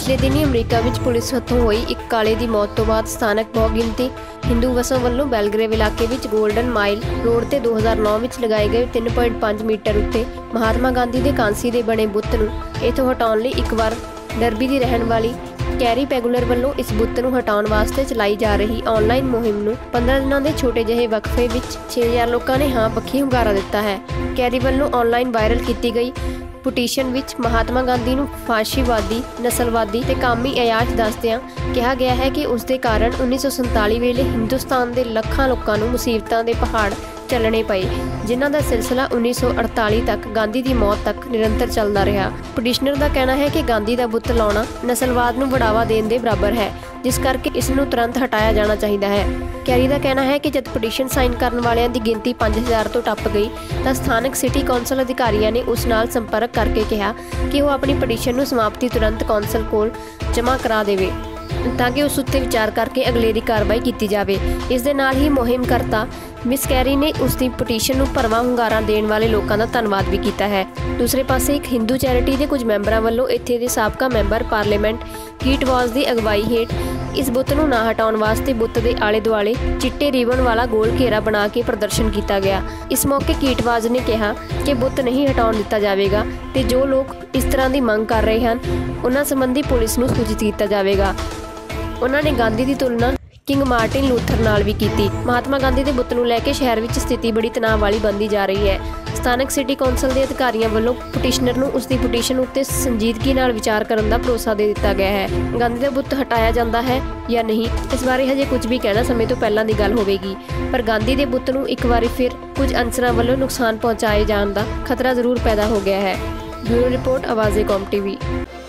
पिछले दिनी अमरीका विच पुलिस हथों हुई एक काले की मौत तो बाद स्थानक बहुगिणती हिंदू वसों वालों बेलग्रेव इलाके विच गोल्डन माइल रोड ते 2009 विच लगाए गए 3.5 मीटर उत्ते महात्मा गांधी के कांसी के बने बुत नूं इथों हटाउण लई एक बार डरबी की रहने वाली कैरी पैगुलर वालों इस बुत नूं हटाउण वास्ते चलाई जा रही ऑनलाइन मुहिम नूं 15 दिनों के छोटे जिहे वक्फे विच 6000 लोगों ने हाँ पक्षी हुंगारा दिता है। कैरी वालों ऑनलाइन वायरल की गई पटीशन विच महात्मा गांधी नूं फाशीवादी नस्लवादी ते कामी अयाश दसदियां कहा गया है कि उसके कारण 1947 वेले हिंदुस्तान के लखां लोगों नूं मुसीबतां दे पहाड़ चलने पे जिन्हां दा सिलसिला 1948 तक गांधी की मौत तक निरंतर चलता रहा। पटिशनर का कहना है कि गांधी का बुत लाउणा नस्लवाद नूं बढ़ावा देने के बराबर है, जिस करके इसनूं तुरंत हटाया जाना चाहिए है। कैरी का कहना है कि जब पटिशन साइन करने वालियां दी गिनती 5000 तो टप गई तो स्थानक सिटी कौंसल अधिकारियों ने उस नाल संपर्क करके कहा कि वह अपनी पटिशन नूं समाप्ति तुरंत कौंसल कोल जमा करा देवे ताकि उस उत्ते विचार करके अगलेरी कार्रवाई की जाए। इस दे नाल ही मुहिम करता मिस कैरी ने उसकी पटिशन नूं भरवां हुंगारा देने वाले लोगों का धन्नवाद भी किया है। दूसरे पासे एक हिंदू चैरिटी के कुछ मैंबरों वालों इत्थे दे साबका मैंबर पार्लीमेंट कीट वाज की अगवाई हेठ इस बुत नूं ना हटाउण वास्ते बुत के आले दुआले चिट्टे रिबन वाला गोल घेरा बना के प्रदर्शन किया गया। इस मौके कीटवाज ने कहा कि बुत नहीं हटाउण दिता जाएगा ते जो लोग इस तरह की मंग कर रहे हैं उन्हां संबंधी पुलिस नूं सूचित किया जाएगा। उन्होंने गांधी की तुलना किंग मार्टिन लूथर नाल भी की। महात्मा गांधी के बुत नूं लैके शहर में स्थिति बड़ी तनाव वाली बनती जा रही है। स्थानक सिटी कौंसल के अधिकारियों वालों पटिशनर नूं उसकी पटिशन उत्ते संजीदगी नाल विचार करने का भरोसा दे दिता गया है। गांधी का बुत हटाया जाता है या नहीं इस बारे हजे कुछ भी कहना समय तो पहलां दी गल होवेगी, पर गांधी के बुत नूं एक बार फिर कुछ अंसरां वालों नुकसान पहुँचाए जाने का खतरा जरूर पैदा हो गया है। ब्यूरो रिपोर्ट आवाज़े कौम टीवी।